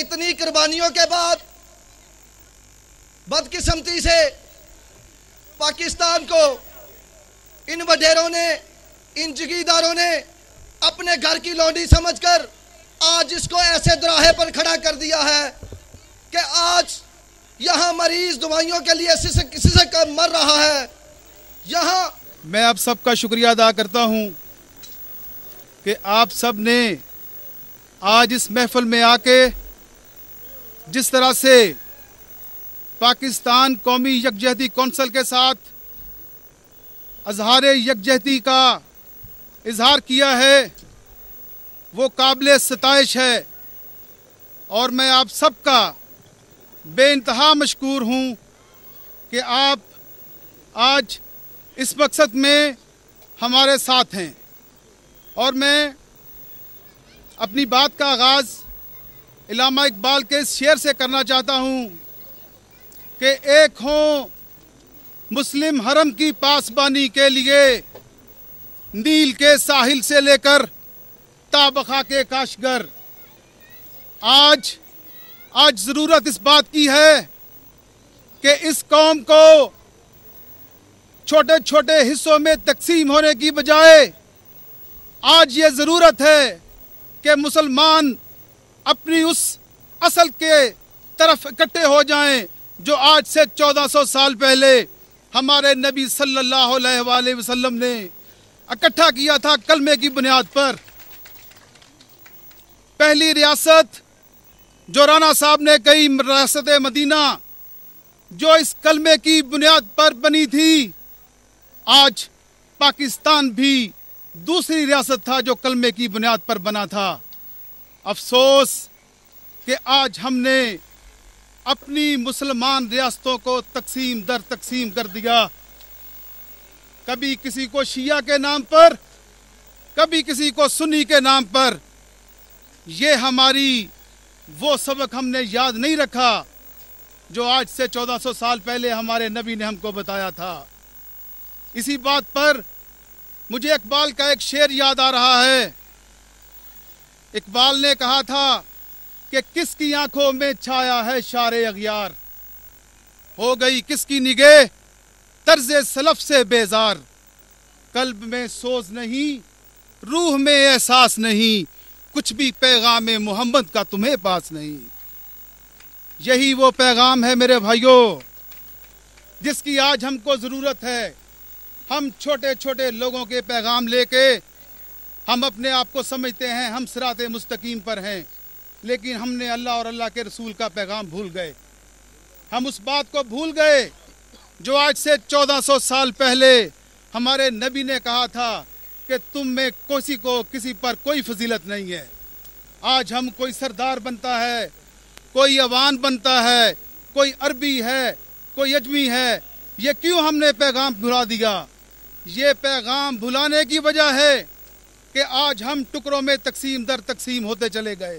इतनी कुर्बानियों के बाद बदकिस्मती से पाकिस्तान को इन वडेरों ने, इन जगीरदारों ने अपने घर की लौंडी समझकर आज इसको ऐसे दुराहे पर खड़ा कर दिया है कि आज यहाँ मरीज दवाइयों के लिए किसी से कम मर रहा है। यहाँ मैं आप सबका शुक्रिया अदा करता हूँ कि आप सब ने आज इस महफिल में आके जिस तरह से पाकिस्तान कौमी यकजहती कौंसिल के साथ अजहार यकजहती का इजहार किया है, वो काबिल सताइश है। और मैं आप सबका बेइंतहा मशकूर हूँ कि आप आज इस मकसद में हमारे साथ हैं। और मैं अपनी बात का आगाज़ इल्लामा इकबाल के इस शेर से करना चाहता हूँ कि एक हों मुस्लिम हरम की पासबानी के लिए, नील के साहिल से लेकर ताबखा के काशगर। आज ज़रूरत इस बात की है कि इस कौम को छोटे छोटे हिस्सों में तकसीम होने की बजाय आज ये ज़रूरत है कि मुसलमान अपनी उस असल के तरफ इकट्ठे हो जाएं जो आज से 1400 साल पहले हमारे नबी सल्लल्लाहु अलैहि वसल्लम ने इकट्ठा किया था कलमे की बुनियाद पर। पहली रियासत जो राना साहब ने कही, रियासत मदीना, जो इस कलमे की बुनियाद पर बनी थी, आज पाकिस्तान भी दूसरी रियासत था जो कलमे की बुनियाद पर बना था। अफसोस कि आज हमने अपनी मुसलमान रियासतों को तकसीम दर तकसीम कर दिया, कभी किसी को शिया के नाम पर, कभी किसी को सुन्नी के नाम पर। ये हमारी वो सबक हमने याद नहीं रखा जो आज से 1400 साल पहले हमारे नबी ने हमको बताया था। इसी बात पर मुझे इकबाल का एक शेर याद आ रहा है। इकबाल ने कहा था कि किसकी आंखों में छाया है शारे अगियार, हो गई किसकी निगाह तर्ज़े सलफ से बेजार। कल्ब में सोज नहीं, रूह में एहसास नहीं, कुछ भी पैगाम मोहम्मद का तुम्हें पास नहीं। यही वो पैगाम है मेरे भाइयों जिसकी आज हमको ज़रूरत है। हम छोटे छोटे लोगों के पैगाम लेके हम अपने आप को समझते हैं हम सिराते मुस्तकीम पर हैं, लेकिन हमने अल्लाह और अल्लाह के रसूल का पैगाम भूल गए। हम उस बात को भूल गए जो आज से 1400 साल पहले हमारे नबी ने कहा था कि तुम में किसी पर कोई फजीलत नहीं है। आज हम कोई सरदार बनता है, कोई अवान बनता है, कोई अरबी है, कोई अजमी है। ये क्यों हमने पैगाम भुला दिया? ये पैगाम भुलाने की वजह है कि आज हम टुकड़ों में तकसीम दर तकसीम होते चले गए।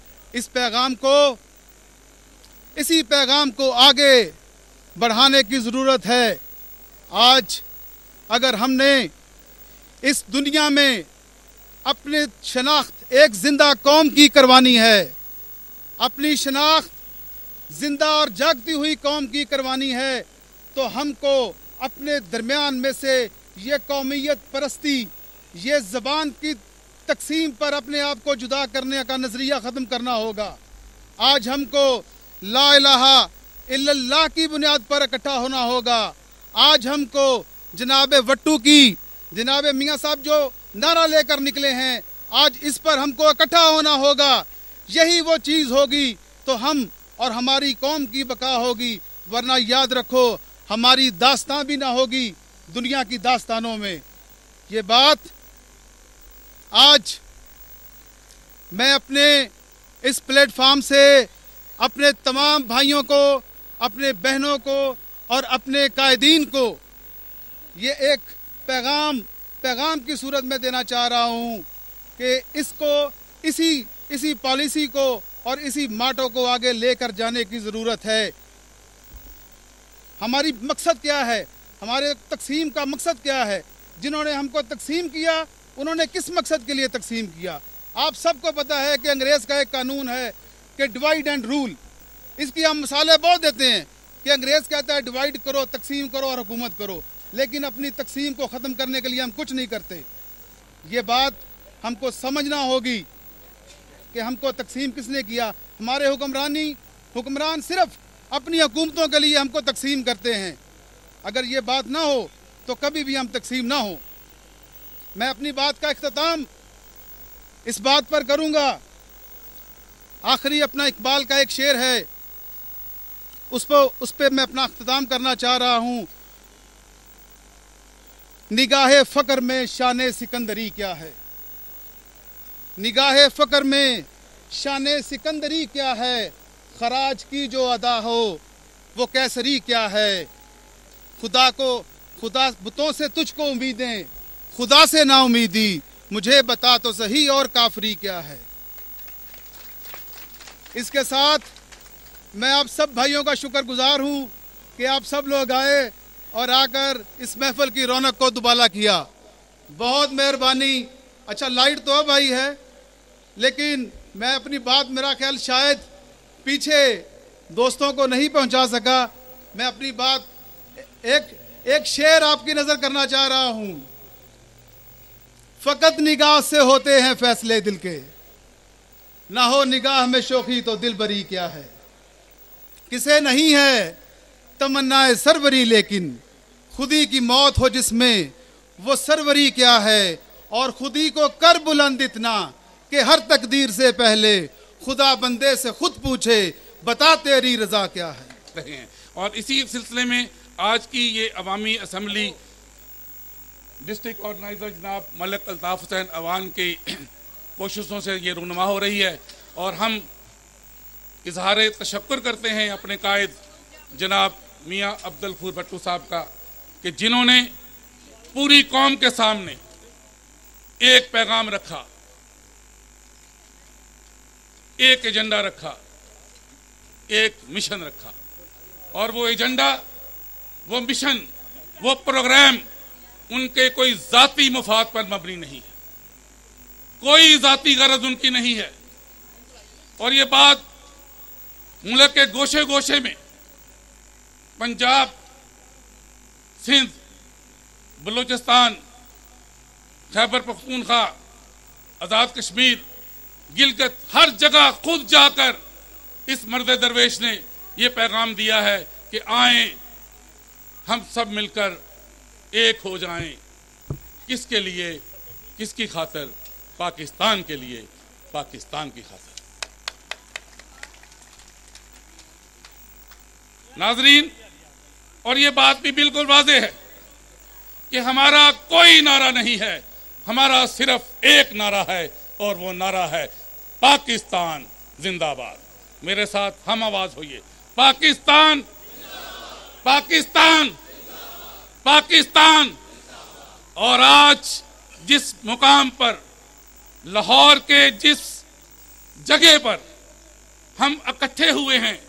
इसी पैगाम को आगे बढ़ाने की ज़रूरत है। आज अगर हमने इस दुनिया में अपनी शनाख्त एक जिंदा कौम की करवानी है, अपनी शनाख्त जिंदा और जागती हुई कौम की करवानी है, तो हमको अपने दरमियान में से ये कौमियत परस्ती, ये ज़बान की तकसीम पर अपने आप को जुदा करने का नज़रिया ख़त्म करना होगा। आज हमको ला इलाहा इल्लल्लाह की बुनियाद पर इकट्ठा होना होगा। आज हमको जनाब वट्टू की, जनाब मियाँ साहब जो नारा लेकर निकले हैं, आज इस पर हमको इकट्ठा होना होगा। यही वो चीज़ होगी तो हम और हमारी कौम की बका होगी, वरना याद रखो हमारी दास्तां भी ना होगी दुनिया की दास्तानों में। ये बात आज मैं अपने इस प्लेटफार्म से अपने तमाम भाइयों को, अपने बहनों को और अपने कायदीन को ये एक पैगाम की सूरत में देना चाह रहा हूँ कि इसी पॉलिसी को और इसी माटो को आगे लेकर जाने की ज़रूरत है। हमारी मकसद क्या है? हमारे तकसीम का मकसद क्या है? जिन्होंने हमको तकसीम किया उन्होंने किस मकसद के लिए तकसीम किया? आप सबको पता है कि अंग्रेज़ का एक कानून है कि डिवाइड एंड रूल, इसकी हम मिसालें बहुत देते हैं कि अंग्रेज कहता है डिवाइड करो, तकसीम करो और हुकूमत करो, लेकिन अपनी तकसीम को ख़त्म करने के लिए हम कुछ नहीं करते। ये बात हमको समझना होगी कि हमको तकसीम किसने किया। हमारे हुक्मरान सिर्फ अपनी हुकूमतों के लिए हमको तकसीम करते हैं। अगर ये बात ना हो तो कभी भी हम तकसीम ना हो। मैं अपनी बात का इख्तिताम इस बात पर करूंगा, आखिरी अपना इकबाल का एक शेर है, उस पर मैं अपना इख्तिताम करना चाह रहा हूं। निगाहे फ़क्र में शान सिकंदरी क्या है, निगाहे फ़क्र में शान सिकंदरी क्या है, खराज की जो अदा हो वो कैसरी क्या है। खुदा बुतों से तुझको उम्मीदें, खुदा से ना उम्मीदी, मुझे बता तो सही और काफरी क्या है। इसके साथ मैं आप सब भाइयों का शुक्रगुजार हूँ कि आप सब लोग आए और आकर इस महफिल की रौनक को दुबाला किया। बहुत मेहरबानी। अच्छा, लाइट तो अब आई है, लेकिन मैं अपनी बात, मेरा ख्याल शायद पीछे दोस्तों को नहीं पहुंचा सका। मैं अपनी बात एक शेर आपकी नजर करना चाह रहा हूं। फकत निगाह से होते हैं फैसले दिल के, ना हो निगाह में शोखी तो दिल बरी क्या है। किसे नहीं है तमन्नाए सरवरी, लेकिन खुदी की मौत हो जिसमें वो सरवरी क्या है। और खुदी को कर बुलंद इतना कि हर तकदीर से पहले खुदा बंदे से खुद पूछे, बता तेरी रजा क्या है। और इसी सिलसिले में आज की ये अवामी असम्बली डिस्ट्रिक्ट ऑर्गेनाइजर जनाब मलिक अल्ताफ़ हुसैन अवान की कोशिशों से ये रूनुमा हो रही है। और हम इजहार तशक्कुर करते हैं अपने कायद जनाब मियाँ अब्दुल गफूर भट्टू साहब का, कि जिन्होंने पूरी कौम के सामने एक पैगाम रखा, एक एजेंडा रखा, एक मिशन रखा। और वो एजेंडा, वो मिशन, वो प्रोग्राम उनके कोई जाती मुफाद पर मबनी नहीं है, कोई जाती गरज उनकी नहीं है। और ये बात मुल्क के गोशे गोशे में, पंजाब, सिंध, बलूचिस्तान, खैबर पख्तूनख्वा, आज़ाद कश्मीर, गिलगित, हर जगह खुद जाकर इस मर्द दरवेश ने यह पैगाम दिया है कि आएं हम सब मिलकर एक हो जाएं। किसके लिए, किसकी खातिर? पाकिस्तान के लिए, पाकिस्तान की खातिर। नाजरीन, और ये बात भी बिल्कुल वाज़ेह है कि हमारा कोई नारा नहीं है, हमारा सिर्फ एक नारा है, और वो नारा है पाकिस्तान जिंदाबाद। मेरे साथ हम आवाज होइए, पाकिस्तान, पाकिस्तान, पाकिस्तान। और आज जिस मुकाम पर, लाहौर के जिस जगह पर हम इकट्ठे हुए हैं,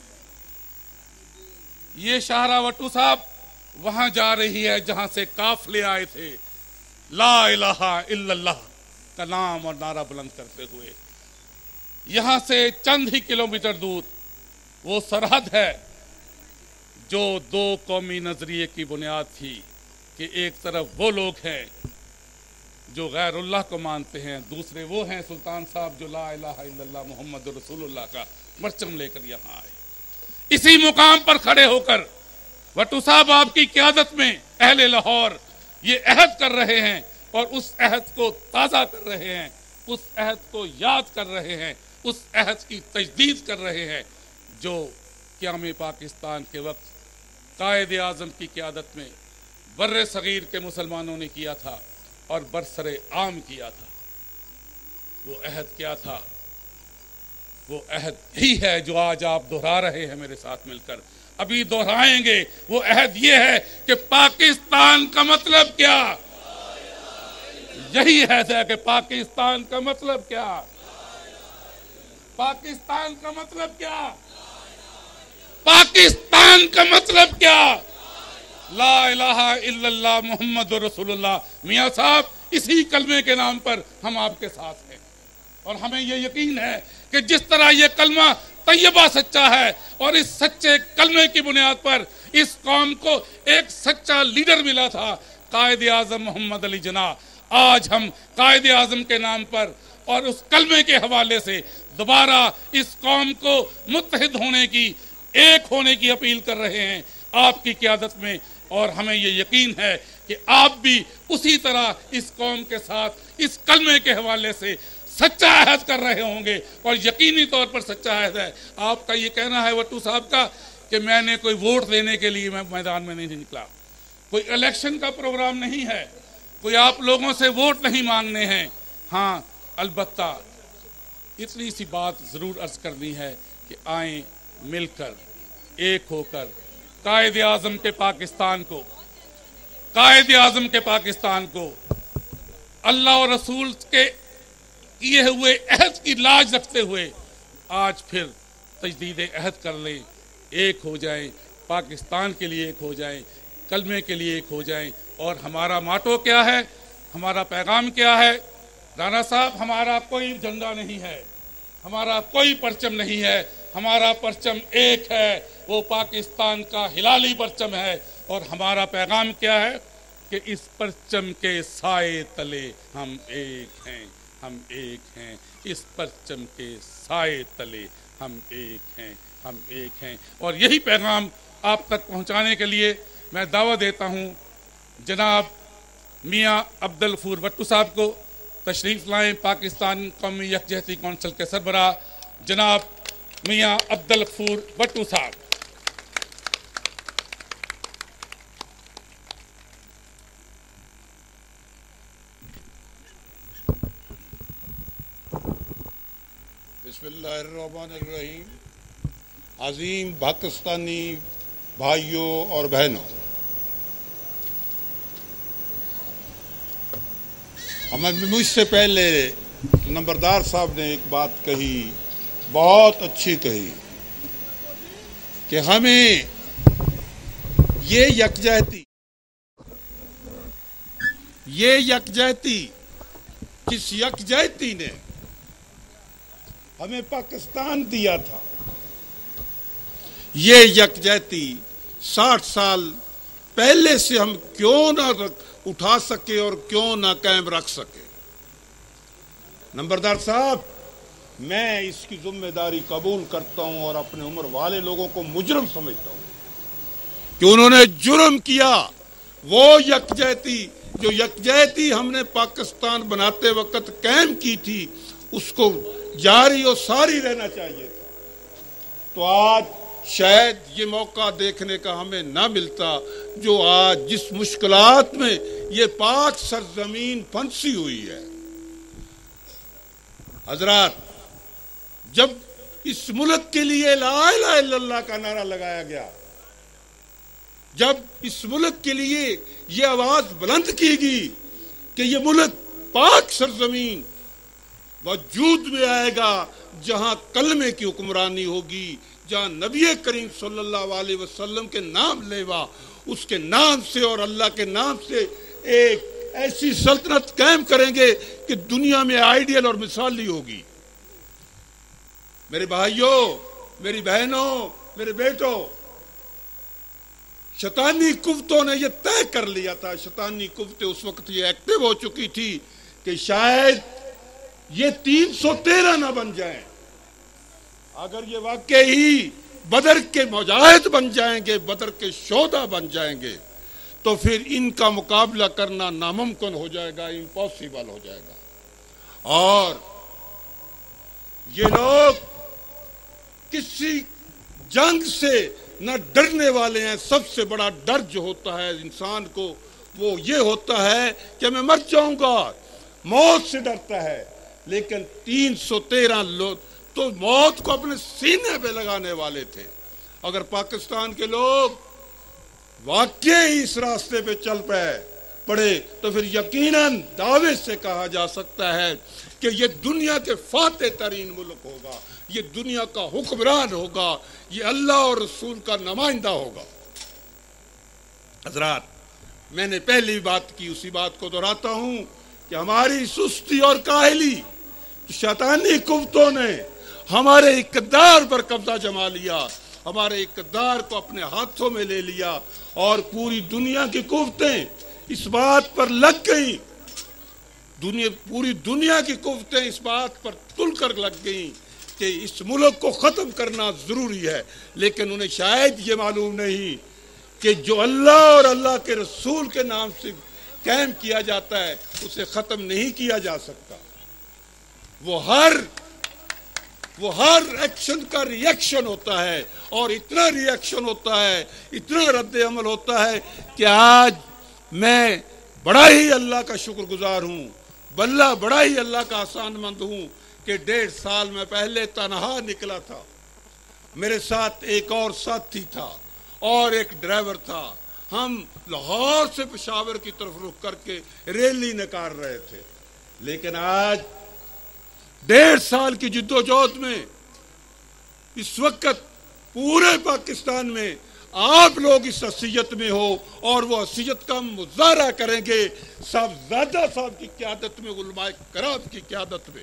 ये शाहरा वट्टू साहब वहां जा रही है जहां से काफले आए थे, ला इलाहा इल्लल्लाह का नाम और नारा बुलंद करते हुए। यहां से चंद ही किलोमीटर दूर वो सरहद है जो दो कौमी नजरिए की बुनियाद थी, कि एक तरफ वो लोग हैं जो गैरुल्लाह को मानते हैं, दूसरे वो हैं सुल्तान साहब जो ला इलाहा इल्लल्लाह मुहम्मद रसूलुल्लाह का परचम लेकर यहाँ आए। इसी मुकाम पर खड़े होकर वट्टू साहब आपकी क़यादत में अहले लाहौर ये अहद कर रहे हैं, और उस अहद को ताज़ा कर रहे हैं, उस अहद को याद कर रहे हैं, उस अहद की तजदीद कर रहे हैं जो क़याम पाकिस्तान के वक्त कायद आज़म की क़यादत में बर्रे सगीर के मुसलमानों ने किया था और बरसरे आम किया था। वो अहद क्या था? वो अहद ही है जो आज आप दोहरा रहे हैं मेरे साथ मिलकर, अभी दोहराएंगे। वो अहद ये है कि पाकिस्तान का मतलब क्या? यही अहद है कि पाकिस्तान का मतलब क्या? पाकिस्तान का मतलब क्या? पाकिस्तान का मतलब क्या? ला इलाहा इल्लल्लाह मुहम्मद रसूलुल्लाह। मियाँ साहब, इसी कलमे के नाम पर हम आपके साथ हैं, और हमें यह यकीन है कि जिस तरह ये कलमा तैयबा सच्चा है और इस सच्चे कलमे की बुनियाद पर इस कौम को एक सच्चा लीडर मिला था, कायद आजम मोहम्मद अली जिन्ना। आज हम कायद आजम के नाम पर और उस कलमे के हवाले से दोबारा इस कौम को मुत्तहिद होने की, एक होने की अपील कर रहे हैं आपकी क़यादत में। और हमें ये यकीन है कि आप भी उसी तरह इस कौम के साथ इस कलमे के हवाले से सच्चा अहद कर रहे होंगे और यकीनी तौर पर सच्चा अहद है। आपका ये कहना है वट्टू साहब का कि मैंने कोई वोट देने के लिए मैं मैदान में नहीं निकला, कोई इलेक्शन का प्रोग्राम नहीं है, कोई आप लोगों से वोट नहीं मांगने हैं। हाँ, अलबत्ता इतनी सी बात ज़रूर अर्ज करनी है कि आए मिलकर एक होकर कायद आज़म के पाकिस्तान को, कायद आज़म के पाकिस्तान को अल्लाह और रसूल के किए हुए अहद की लाज रखते हुए आज फिर तजदीद अहद कर लें, एक हो जाएं, पाकिस्तान के लिए एक हो जाएं, कलमे के लिए एक हो जाएं। और हमारा माटो क्या है, हमारा पैगाम क्या है? राना साहब, हमारा कोई झंडा नहीं है, हमारा कोई परचम नहीं है, हमारा परचम एक है, वो पाकिस्तान का हिलाली परचम है। और हमारा पैगाम क्या है कि इस परचम के साए तले हम एक हैं, हम एक हैं, इस परचम के साए तले हम एक हैं, हम एक हैं। और यही पैगाम आप तक पहुंचाने के लिए मैं दावा देता हूं जनाब मियां अब्दुल गफूर भट्टू साहब को तशरीफ लाएं, पाकिस्तान कौमी यकजहती कौंसिल के सरबराह जनाब मियां अब्दुल गफूर भट्टू साहब। बिस्मिल्लाहिर्रहमानिर्रहीम। अजीम पाकिस्तानी भाइयों और बहनों, मुझसे पहले नंबरदार साहब ने एक बात कही, बहुत अच्छी कही, कि हमें ये यकजहती जिस यकजहती ने हमें पाकिस्तान दिया था, ये यकजहती 60 साल पहले से हम क्यों ना उठा सके और क्यों ना कायम रख सके। नंबरदार साहब, मैं इसकी जिम्मेदारी कबूल करता हूं और अपने उम्र वाले लोगों को मुजरम समझता हूं कि उन्होंने जुर्म किया। वो यकजहती जो यकजहती हमने पाकिस्तान बनाते वक्त कायम की थी, उसको जारी और सारी रहना चाहिए था। तो आज शायद ये मौका देखने का हमें ना मिलता जो आज जिस मुश्किलात में ये पाक सरजमीन फंसी हुई है। हजरात, जब इस मुल्क के लिए ला इलाहा इल्लल्लाह का नारा लगाया गया, जब इस मुल्क के लिए ये आवाज बुलंद की गई कि ये मुल्क पाक सरजमीन वजूद में आएगा जहां कलमे की हुक्मरानी होगी, जहां नबी करीम सल्लल्लाहु अलैहि वसल्लम के नाम लेवा, उसके नाम से और अल्लाह के नाम से एक ऐसी सल्तनत कायम करेंगे कि दुनिया में आइडियल और मिसाली होगी। मेरे भाइयों, मेरी बहनों, मेरे बेटों, शैतानी कुव्वतों ने यह तय कर लिया था, शैतानी कुव्वतें उस वक्त ये एक्टिव हो चुकी थी कि शायद ये 313 ना बन जाएं। अगर ये वाकई ही बदर के मुजाहिद बन जाएंगे, बदर के शोधा बन जाएंगे, तो फिर इनका मुकाबला करना नामुमकिन हो जाएगा, इम्पॉसिबल हो जाएगा। और ये लोग किसी जंग से न डरने वाले हैं। सबसे बड़ा डर जो होता है इंसान को, वो ये होता है कि मैं मर जाऊंगा, मौत से डरता है। लेकिन 313 लोग तो मौत को अपने सीने पे लगाने वाले थे। अगर पाकिस्तान के लोग वाकई इस रास्ते पे चल पड़े तो फिर यकीनन दावे से कहा जा सकता है कि ये दुनिया के फातेह तरीन मुल्क होगा, ये दुनिया का हुक्मरान होगा, ये अल्लाह और रसूल का नुमाइंदा होगा। हजरात, मैंने पहली बात की, उसी बात को दोहराता हूं कि हमारी सुस्ती और काहली, शैतानी कुव्वतों ने हमारे इक़्तिदार पर कब्जा जमा लिया, हमारे इक़्तिदार को अपने हाथों में ले लिया और पूरी दुनिया की कुव्वतें इस बात पर लग गई, पूरी दुनिया की कुव्वतें इस बात पर तुलकर लग गई कि इस मुल्क को ख़त्म करना ज़रूरी है। लेकिन उन्हें शायद ये मालूम नहीं कि जो अल्लाह और अल्लाह के रसूल के नाम से कायम किया जाता है उसे ख़त्म नहीं किया जा सकता। वो हर एक्शन का रिएक्शन होता है और इतना रिएक्शन होता है, इतना रद्द अमल होता है कि आज मैं बड़ा ही अल्लाह का शुक्रगुजार हूँ, बड़ा ही अल्लाह का आसानमंद हूँ कि 1.5 साल में पहले तनहा निकला था। मेरे साथ एक और साथी था और एक ड्राइवर था। हम लाहौर से पेशावर की तरफ रुख करके रैली निकाल रहे थे। लेकिन आज 1.5 साल की जिद्दोजहद में इस वक्त पूरे पाकिस्तान में आप लोग इस हसीयत में हो और वो हसीयत का मुजाहरा करेंगे साहबजादा साहब की क़यादत में, उलमाए कराम की क़यादत में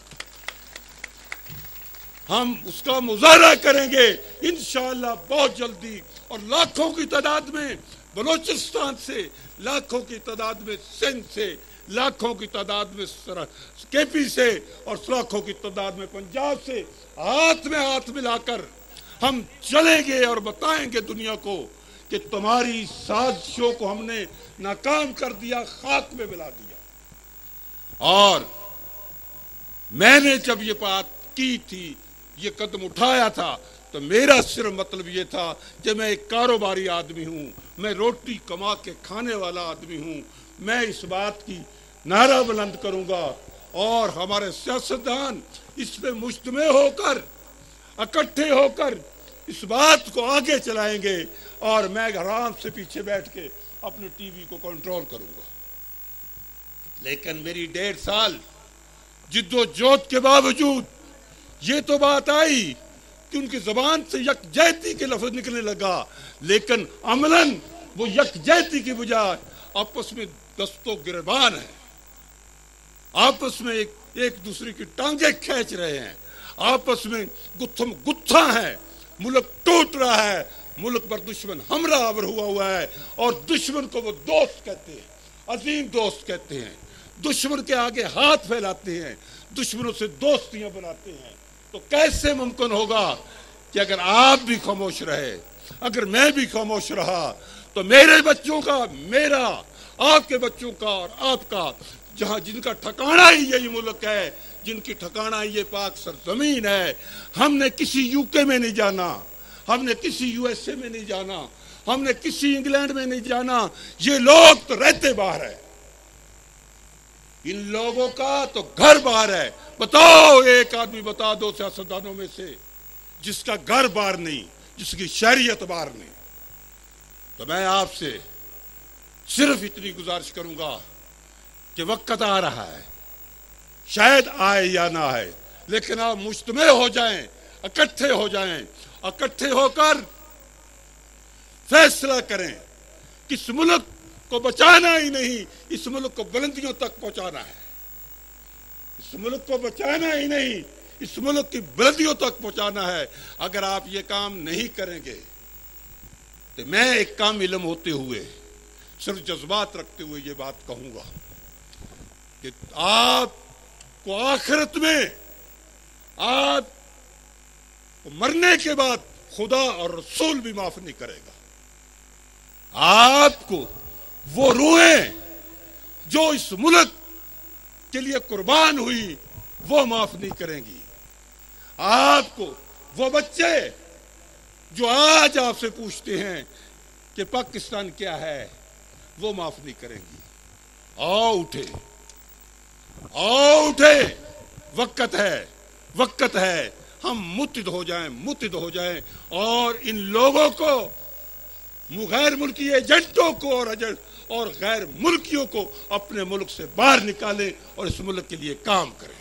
हम उसका मुजाहरा करेंगे इंशाअल्लाह बहुत जल्दी। और लाखों की तादाद में बलोचिस्तान से, लाखों की तादाद में सिंध से, लाखों की तादाद में केपी से और लाखों की तादाद में पंजाब से हाथ में हाथ मिलाकर हम चलेंगे और बताएंगे दुनिया को कि तुम्हारी साजिशों को हमने नाकाम कर दिया, खाक में मिला दिया। और मैंने जब ये बात की थी, ये कदम उठाया था, तो मेरा सिर्फ मतलब ये था कि मैं एक कारोबारी आदमी हूँ, मैं रोटी कमा के खाने वाला आदमी हूँ। मैं इस बात की नारा बुलंद करूँगा और हमारे सियासतदान इस पे मुज्तमे होकर, इकट्ठे होकर इस बात को आगे चलाएंगे और मैं आराम से पीछे बैठ के अपने टीवी को कंट्रोल करूँगा। लेकिन मेरी 1.5 साल जिद्दोजहद के बावजूद ये तो बात आई कि उनकी जबान से यकजहती के लफ्ज निकलने लगा, लेकिन अमलन वो यकजहती की बजाय आपस में दस्तों गिरबान है, आपस में एक दूसरे की टांगे खींच रहे हैं, आपस में गुत्थम गुत्था है। मुल्क टूट रहा है, मुल्क पर दुश्मन हमला आवर हुआ है और दुश्मन को वो दोस्त कहते हैं, अजीम दोस्त कहते हैं। दुश्मन के आगे हाथ फैलाते हैं, दुश्मनों से दोस्तियां बनाते हैं। तो कैसे मुमकिन होगा कि अगर आप भी खामोश रहे, अगर मैं भी खामोश रहा, तो मेरे बच्चों का, मेरा, आपके बच्चों का और आपका, जहां जिनका ठिकाना ही यही मुल्क है, जिनकी ठिकाना ये पाक सरजमीन है। हमने किसी यूके में नहीं जाना, हमने किसी यूएसए में नहीं जाना, हमने किसी इंग्लैंड में नहीं जाना। ये लोग तो रहते बाहर है, इन लोगों का तो घर बाहर है। बताओ, एक आदमी बता दो सियासतदानों में से जिसका घर बाहर नहीं, जिसकी शरीयत बाहर नहीं। तो मैं आपसे सिर्फ इतनी गुजारिश करूंगा कि वक्त आ रहा है, शायद आए या ना आए, लेकिन आप मुज्तमे हो जाएं, इकट्ठे हो जाएं, इकट्ठे होकर फैसला करें कि इस मुल्क को बचाना ही नहीं, इस मुल्क को बुलंदियों तक पहुंचाना है। इस मुल्क को बचाना ही नहीं, इस मुल्क की बुलंदियों तक पहुंचाना है। अगर आप ये काम नहीं करेंगे तो मैं एक काम इल्म होते हुए, सिर्फ जज्बात रखते हुए ये बात कहूंगा कि आपको आखिरत में, आप मरने के बाद खुदा और रसूल भी माफ नहीं करेगा। आपको वो रूहें जो इस मुल्क के लिए कुर्बान हुई वो माफ नहीं करेंगी। आपको वो बच्चे जो आज आपसे पूछते हैं कि पाकिस्तान क्या है, वो माफ नहीं करेंगी। आओ उठे, आओ उठे, वक्त है, वक्त है। हम मुत्तहिद हो जाएं, मुत्तहिद हो जाएं और इन लोगों को, गैर मुल्की एजेंटों को और गैर मुल्कियों को अपने मुल्क से बाहर निकालें और इस मुल्क के लिए काम करें।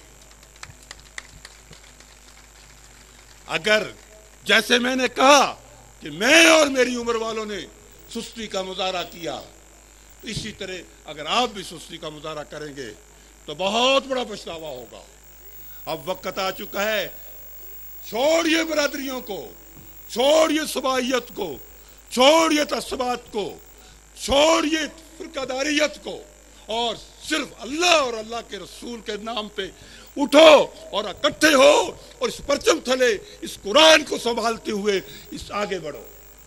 अगर जैसे मैंने कहा कि मैं और मेरी उम्र वालों ने सुस्ती का मुजाहरा किया, तो इसी तरह अगर आप भी सुस्ती का मुजाहरा करेंगे तो बहुत बड़ा पछतावा होगा। अब वक्त आ चुका है छोड़िए बरादरियों को, छोड़िए सबाइयत को, छोड़िए तस्बात को, छोड़िए फिरकादारियत को और सिर्फ अल्लाह और अल्लाह के रसूल के नाम पे उठो और इकट्ठे हो और इस परचम थले इस कुरान को संभालते हुए इस आगे बढ़ो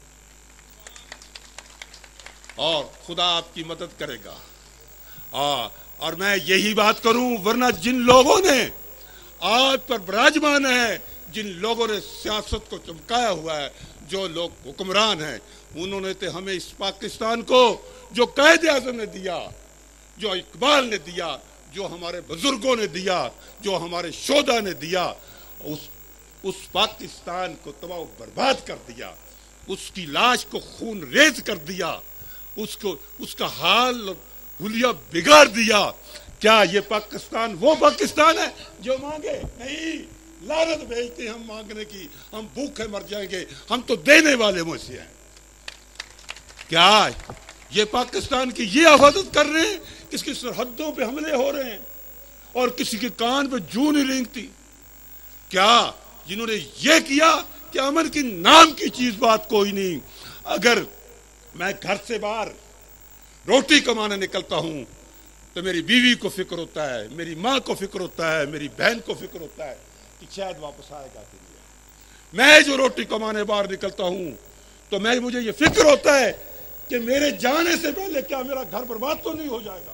और खुदा आपकी मदद करेगा। और मैं यही बात करूं, वरना जिन लोगों ने आज पर विराजमान है, जिन लोगों ने सियासत को चमकाया हुआ है, जो लोग हुक्मरान हैं, उन्होंने तो हमें इस पाकिस्तान को जो कायदे आज़म ने दिया, जो इकबाल ने दिया, जो हमारे बुजुर्गों ने दिया, जो हमारे शोधा ने दिया, उस पाकिस्तान को तबाह बर्बाद कर दिया, उसकी लाश को खून रेज कर दिया, उसका हाल हुलिया बिगाड़ दिया। क्या ये पाकिस्तान वो पाकिस्तान है जो मांगे? नहीं, लानत भेजते हम मांगने की, हम भूखे मर जाएंगे, हम तो देने वाले में से हैं। क्या ये पाकिस्तान की ये हिफाजत कर रहे हैं, किसकी सरहदों पे हमले हो रहे हैं और किसी के कान पे जूं नहीं रेंगती? क्या जिन्होंने ये किया कि अमन की नाम की चीज बात कोई नहीं। अगर मैं घर से बाहर रोटी कमाने निकलता हूं तो मेरी बीवी को फिक्र होता है, मेरी माँ को फिक्र होता है, मेरी बहन को फिक्र होता है कि शायद वापस आएगा कि नहीं। मैं जो रोटी कमाने बाहर निकलता हूं तो मुझे ये फिक्र होता है कि मेरे जाने से पहले क्या मेरा घर बर्बाद तो नहीं हो जाएगा।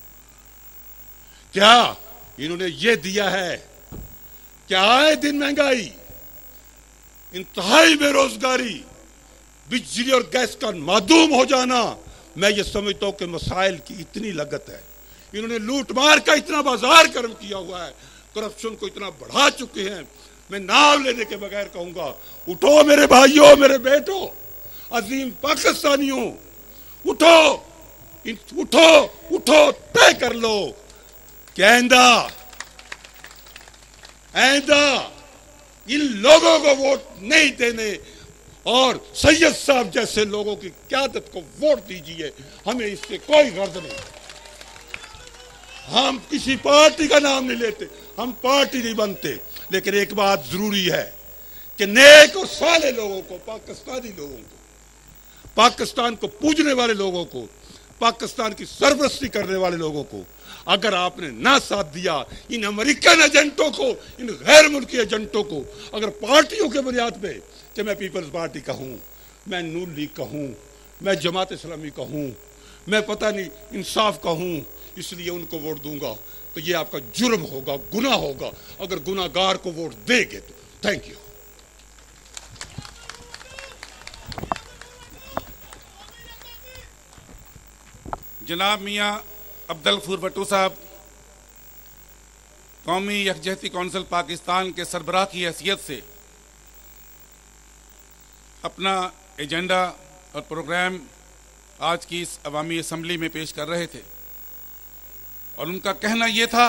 क्या इन्होंने ये दिया है? क्या आए दिन महंगाई, इंतहाई बेरोजगारी, बिजली और गैस का मादूम हो जाना, मैं ये समझता हूं कि मसाइल की इतनी लागत है। इन्होंने लूट मार का इतना बाजार गर्म किया हुआ है, करप्शन को इतना बढ़ा चुके हैं। मैं नाम लेने के बगैर कहूंगा, उठो मेरे भाइयों, मेरे बेटों, अजीम पाकिस्तानियों, उठो, उठो, उठो, तय कर लो कि आइंदा इन लोगों को वोट नहीं देने और सैयद साहब जैसे लोगों की क़यादत को वोट दीजिए। हमें इससे कोई गर्ज नहीं। हम किसी पार्टी का नाम नहीं लेते, हम पार्टी नहीं बनते, लेकिन एक बात जरूरी है कि नेक और साले लोगों को, पाकिस्तानी लोगों को, पाकिस्तान को पूजने वाले लोगों को, पाकिस्तान की सरपरस्ती करने वाले लोगों को अगर आपने ना साथ दिया, इन अमेरिकन एजेंटों को, इन गैर मुल्की एजेंटों को, अगर पार्टियों के बुनियाद पे कि मैं पीपल्स पार्टी का हूं, मैं नून लीग का हूं, मैं जमात इस्लामी का हूं, मैं पता नहीं इंसाफ का हूं, इसलिए उनको वोट दूंगा, तो ये आपका जुर्म होगा, गुनाह होगा अगर गुनाहगार को वोट देंगे तो। Thank you. जनाब मियाँ अब्दुल गफूर भट्टू साहब, कौमी यकजहती कौंसिल पाकिस्तान के सरबराह की हैसियत से अपना एजेंडा और प्रोग्राम आज की इस अवामी असम्बली में पेश कर रहे थे और उनका कहना यह था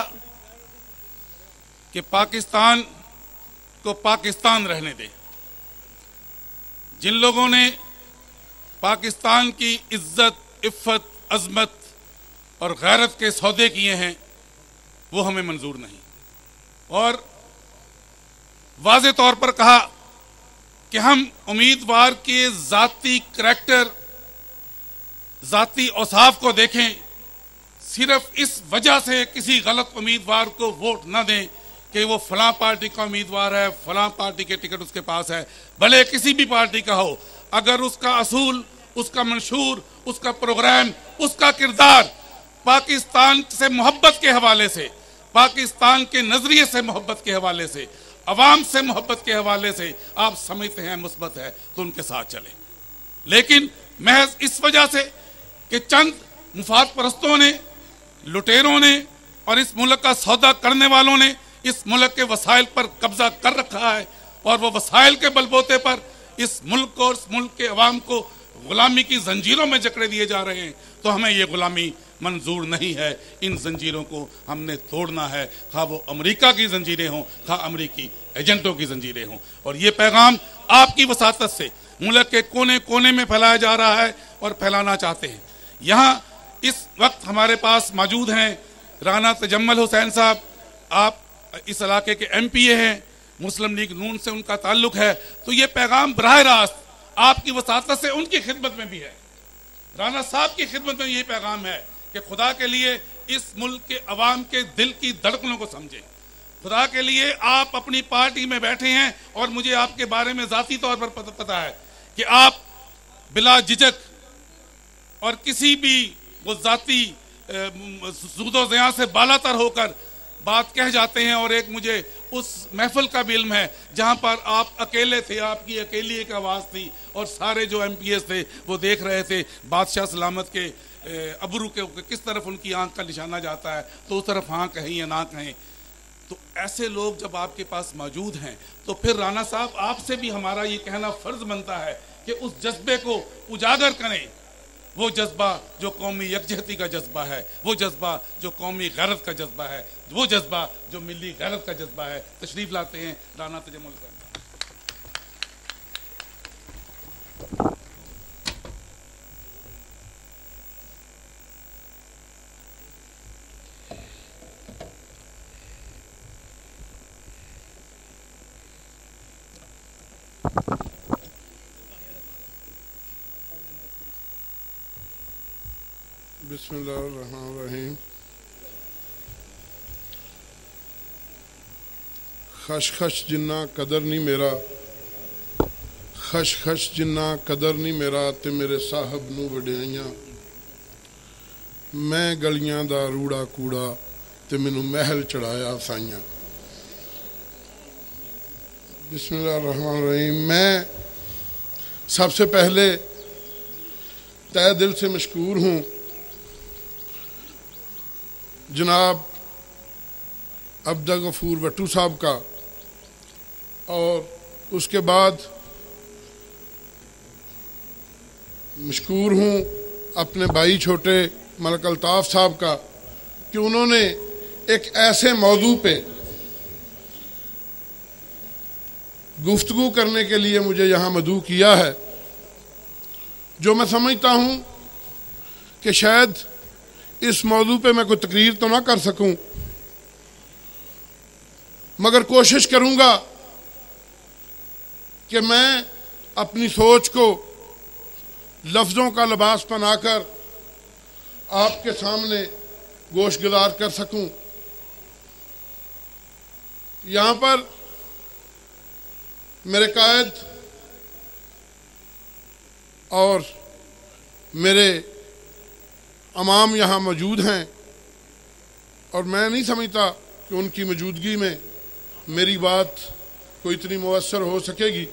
कि पाकिस्तान को पाकिस्तान रहने दें। जिन लोगों ने पाकिस्तान की इज्जत, इफ़्फ़त, अज़मत और गैरत के सौदे किए हैं, वो हमें मंजूर नहीं। और वाज़े तौर पर कहा कि हम उम्मीदवार के ज़ाती करैक्टर, ज़ाती औसाफ को देखें, सिर्फ इस वजह से किसी गलत उम्मीदवार को वोट न दें कि वो फलां पार्टी का उम्मीदवार है, फलां पार्टी के टिकट उसके पास है, भले किसी भी पार्टी का हो, अगर उसका असूल, उसका मंशूर, उसका प्रोग्राम, उसका किरदार पाकिस्तान से मोहब्बत के हवाले से, पाकिस्तान के नजरिए से मोहब्बत के हवाले से, अवाम से मोहब्बत के हवाले से आप समझते हैं मुस्बत है, तो उनके साथ चलें। लेकिन महज इस वजह से कि चंद मुफाद परस्तों ने, लुटेरों ने और इस मुल्क का सौदा करने वालों ने इस मुल्क के वसाइल पर कब्जा कर रखा है और वो वसाइल के बलबोते पर इस मुल्क को और इस मुल्क के अवाम को गुलामी की जंजीरों में जकड़े दिए जा रहे हैं, तो हमें ये गुलामी मंजूर नहीं है। इन जंजीरों को हमने तोड़ना है, खा वो अमेरिका की जंजीरें हों, खा अमेरिकी एजेंटों की जंजीरें हों। और ये पैगाम आपकी वसातत से मुल्क के कोने कोने में फैलाया जा रहा है और फैलाना चाहते हैं। यहाँ इस वक्त हमारे पास मौजूद हैं राना तजम्मल हुसैन साहब, आप इस इलाके के MPA हैं, मुस्लिम लीग नून से उनका ताल्लुक है, तो ये पैगाम बराह रास्त आपकी वसातत से उनकी खिदमत में भी है। राना साहब की खिदमत में ये पैगाम है कि खुदा के लिए इस मुल्क के अवाम के दिल की धड़कनों को समझें। खुदा के लिए आप अपनी पार्टी में बैठे हैं और मुझे आपके बारे में जाती तौर पर पता है कि आप बिला झिझक और किसी भी वो जाती सूदो ज़िया से बालातर होकर बात कह जाते हैं। और एक मुझे उस महफिल का भी इल्म है जहां पर आप अकेले थे, आपकी अकेली एक आवाज़ थी और सारे जो MPs थे वो देख रहे थे बादशाह सलामत के अबरू के किस तरफ उनकी आंख का निशाना जाता है, तो उस तरफ हाँ कहें या ना कहें। तो ऐसे लोग जब आपके पास मौजूद हैं तो फिर राना साहब आपसे भी हमारा ये कहना फ़र्ज बनता है कि उस जज्बे को उजागर करें, वो जज्बा जो कौमी यकजहती का जज्बा है, वो जज्बा जो कौमी गैरत का जज्बा है, वो जज्बा जो मिली गैरत का जज्बा है। तशरीफ लाते हैं राना तजम्मुल साहब। बिस्मिल्लाहिर्रहमानिर्रहीम। खश जिन्ना कदर नहीं मेरा, खश जिन्ना कदर नहीं मेरा ते मेरे साहब नू वडियाइयां। मैं गलियां दा रूड़ा कूड़ा ते मैनू महल चढ़ाया साइयां। बिस्मिल्लाहिर्रहमानिर्रहीम। मैं सबसे पहले तहे दिल से मशकूर हूँ जनाब अब्दा गफूर भट्टू साहब का, और उसके बाद मशकूर हूँ अपने भाई छोटे मलक अल्ताफ़ साहब का कि उन्होंने एक ऐसे मौजू पे गुफ्तगू करने के लिए मुझे यहाँ मदऊ किया है जो मैं समझता हूँ कि शायद इस मौजू पे मैं कोई तकरीर तो ना कर सकूं, मगर कोशिश करूंगा कि मैं अपनी सोच को लफ्ज़ों का लिबास पहनाकर आपके सामने गोशगुजार कर सकूं। यहाँ पर मेरे कायद और मेरे अमाम यहाँ मौजूद हैं और मैं नहीं समझता कि उनकी मौजूदगी में मेरी बात कोई इतनी मुअस्सर हो सकेगी,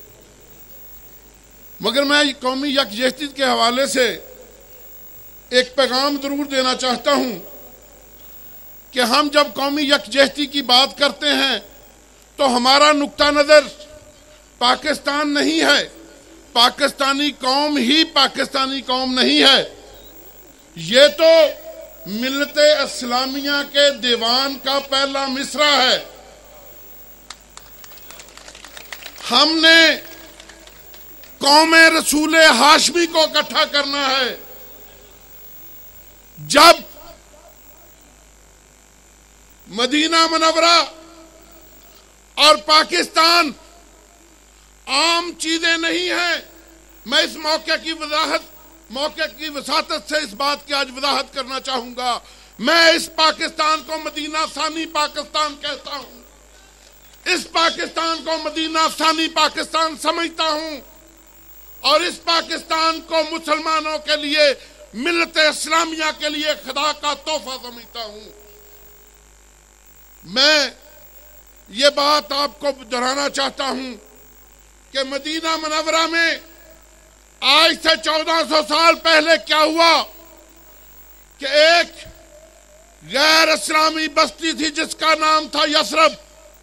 मगर मैं कौमी यकजहती के हवाले से एक पैगाम जरूर देना चाहता हूँ कि हम जब कौमी यकजहती की बात करते हैं तो हमारा नुक्ता नज़र पाकिस्तान नहीं है, पाकिस्तानी कौम ही पाकिस्तानी कौम नहीं है। ये तो मिल्लते इस्लामिया के दीवान का पहला मिसरा है। हमने कौमे रसूले हाशमी को इकट्ठा करना है। जब मदीना मुनव्वरा और पाकिस्तान आम चीजें नहीं है, मैं इस मौके की वसातत से इस बात की आज वजाहत करना चाहूंगा। मैं इस पाकिस्तान को मदीना सानी पाकिस्तान कहता हूं, इस पाकिस्तान को मदीना सानी पाकिस्तान समझता हूं और इस पाकिस्तान को मुसलमानों के लिए, मिल्लत इस्लामिया के लिए खुदा का तोहफा समझता हूं। मैं ये बात आपको दोहराना चाहता हूं कि मदीना मुनव्वरा में आज से 1400 साल पहले क्या हुआ कि एक गैर इस्लामी बस्ती थी जिसका नाम था यसरब।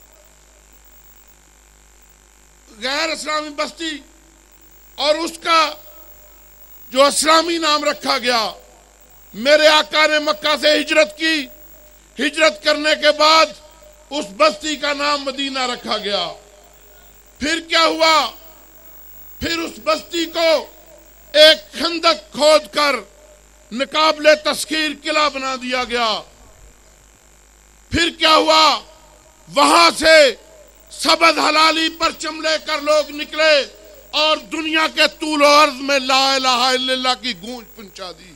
गैर इस्लामी बस्ती, और उसका जो इस्लामी नाम रखा गया। मेरे आका ने मक्का से हिजरत की, हिजरत करने के बाद उस बस्ती का नाम मदीना रखा गया। फिर क्या हुआ, फिर उस बस्ती को एक खंदक खोदकर निकाबले तस्खीर किला बना दिया गया। फिर क्या हुआ, वहां से सबद हलाली परचम लेकर लोग निकले और दुनिया के तूल और अर्ज में ला इलाहा इल्लल्लाह की गूंज पहुंचा दी।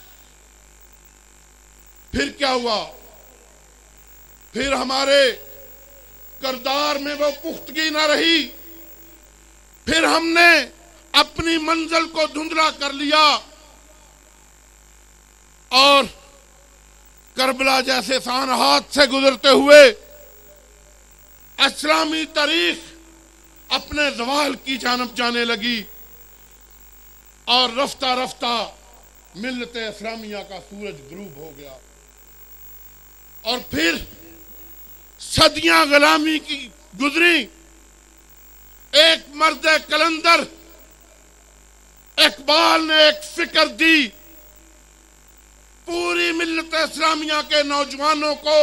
फिर क्या हुआ? फिर हमारे किरदार में वो पुख्तगी न रही। फिर हमने अपनी मंजिल को धुंधला कर लिया और करबला जैसे सानहात से गुजरते हुए इस्लामी तारीख अपने ज़वाल की जानब जाने लगी और रफ्ता रफ्ता मिल्लत इस्लामिया का सूरज गुरूब हो गया। और फिर सदियां गुलामी की गुजरी। एक मर्द कलंदर इकबाल ने एक फिक्र दी पूरी मिल्लत इस्लामिया के नौजवानों को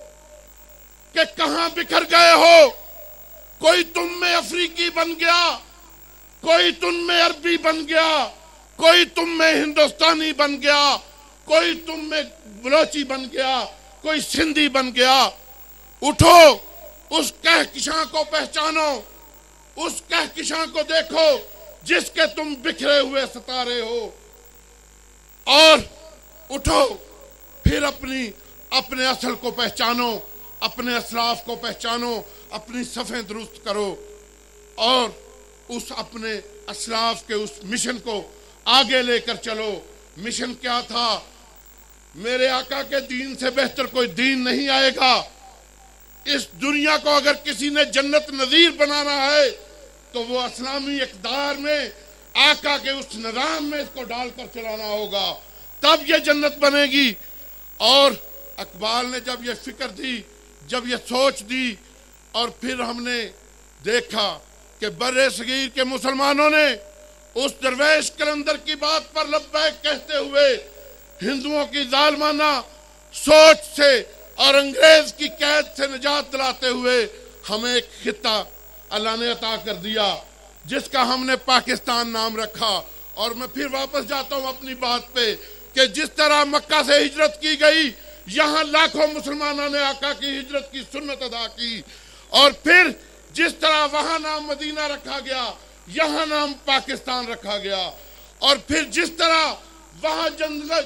कि कहां बिखर गए हो। कोई तुम में अफ्रीकी बन गया, कोई तुम में अरबी बन गया, कोई तुम में हिंदुस्तानी बन गया, कोई तुम में बलोची बन गया, कोई सिंधी बन गया। उठो, उस कहकशां को पहचानो, उस कहकशां को देखो जिसके तुम बिखरे हुए सितारे हो। और उठो, फिर अपने असल को पहचानो, अपने असलाफ को पहचानो, अपनी सफ़ें दुरुस्त करो और उस अपने असलाफ के उस मिशन को आगे लेकर चलो। मिशन क्या था? मेरे आका के दीन से बेहतर कोई दीन नहीं आएगा। इस दुनिया को अगर किसी ने जन्नत नज़ीर बनाना है तो वो इस्लामी इक़्तिदार में आका के उस निज़ाम में इसको डालकर चलाना होगा, तब ये जन्नत बनेगी। और इकबाल ने जब ये फिक्र दी, जब ये सोच दी, और फिर हमने देखा कि बर्रे सगीर के मुसलमानों ने उस दरवेश कलंदर की बात पर लब्बैक कहते हुए हिंदुओं की जालिमाना सोच से और अंग्रेज की कैद से निजात दिलाते हुए हमें एक खित्ता अल्लाह ने अता कर दिया जिसका हमने पाकिस्तान नाम रखा। और मैं फिर वापस जाता हूं अपनी बात पे कि जिस तरह मक्का से हिजरत की गई, यहाँ लाखों मुसलमानों ने आका की हिजरत की सुन्नत अदा की। और फिर जिस तरह वहां नाम मदीना रखा गया, यहाँ नाम पाकिस्तान रखा गया। और फिर जिस तरह वहां जंगल